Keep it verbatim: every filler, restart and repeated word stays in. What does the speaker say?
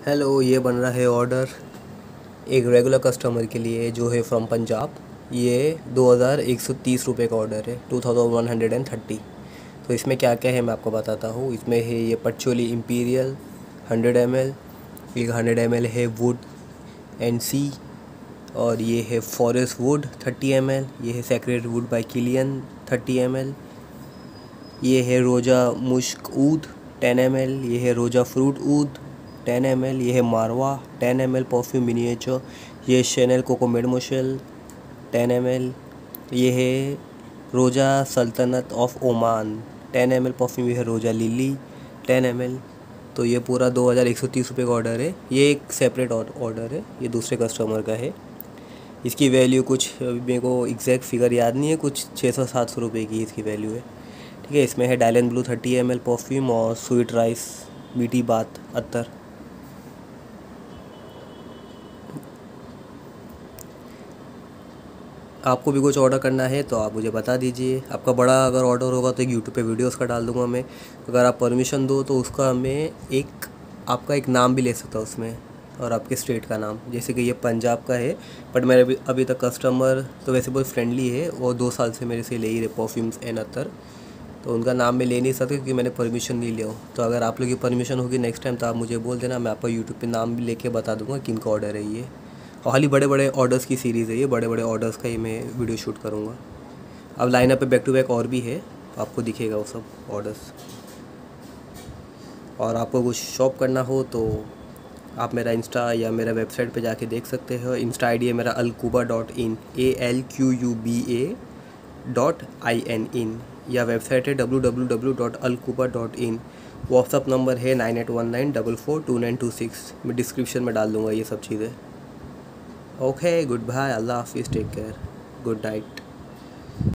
Hello, ये बन रहा है ऑर्डर एक रेगुलर कस्टमर के लिए जो है फ्रॉम पंजाब। ये दो हज़ार एक सौ तीस रुपये का ऑर्डर है, two thousand one hundred and thirty. तो इसमें क्या क्या है मैं आपको बताता हूँ। इसमें है ये पचोली इम्पीरियल हंड्रेड एम एल, एक हंड्रेड एम एल है वुड एंड सी, और ये है forest wood thirty ML L, ये है secret wood by Kilian thirty ML L, ये है रोजा मुश्क ऊद टेन एम एल, ये है Roja fruit oud ten M L, ये है Marwa ten M L perfume miniature, ये Chanel Coco Mademoiselle ten M L, ये है Roja Sultanate of Oman ten M L perfume, ये है रोजा लिली टेन एम एल। तो ये पूरा दो हज़ार एक सौ तीस रुपये का ऑर्डर है। ये एक सेपरेट ऑर्डर है, ये दूसरे कस्टमर का है। इसकी वैल्यू कुछ मेरे को एग्जैक्ट फिगर याद नहीं है, कुछ छः सौ सात सौ रुपये की इसकी वैल्यू है। ठीक है, इसमें है Dylan blue thirty ML L परफ्यूम और स्वीट राइस मीठी बात अत्तर। आपको भी कुछ ऑर्डर करना है तो आप मुझे बता दीजिए। आपका बड़ा अगर ऑर्डर होगा तो एक यूट्यूब पे वीडियोस का डाल दूंगा मैं। अगर आप परमिशन दो तो उसका मैं एक आपका एक नाम भी ले सकता हूँ उसमें, और आपके स्टेट का नाम। जैसे कि ये पंजाब का है, बट मेरे अभी अभी तक कस्टमर तो वैसे बहुत फ्रेंडली है, और दो साल से मेरे से ले ही रहे परफ्यूम्स एंड अत्तर, तो उनका नाम मैं ले नहीं सकता क्योंकि मैंने परमिशन नहीं लिया हो। तो अगर आप लोग की परमिशन होगी नेक्स्ट टाइम तो आप मुझे बोल देना, मैं आपका यूट्यूब पे नाम भी लेके बता दूंगा किन का ऑर्डर है ये। और खाली बड़े बड़े ऑर्डर्स की सीरीज़ है ये, बड़े बड़े ऑर्डर्स का ही मैं वीडियो शूट करूँगा। अब लाइनअप पे बैक टू बैक और भी है, आपको दिखेगा वो सब ऑर्डर्स। और आपको कुछ शॉप करना हो तो आप मेरा इंस्टा या मेरा वेबसाइट पे जाके देख सकते हो। इंस्टा आई डी है मेरा अलकुबा dot in, A L Q U B A dot I N इन, या वेबसाइट है W W W dot अलकुबा dot in. WhatsApp number है nine eight one nine double four to nine to six. मैं description में डाल दूँगा ये सब चीज़ें। ओके, गुड बाय, अल्लाह हाफिज़, टेक केयर, गुड नाइट।